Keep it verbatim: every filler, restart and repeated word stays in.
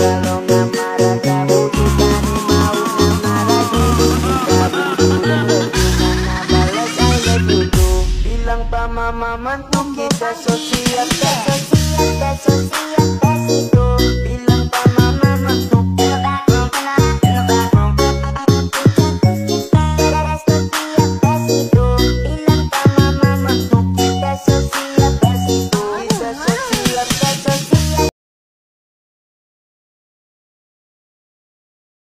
kalau nggak marah kamu kita nih mau marah dulu kita buru gimana balas I love you tuh bilang pa mama mantu kita sosial, kita sosial, kita sosial.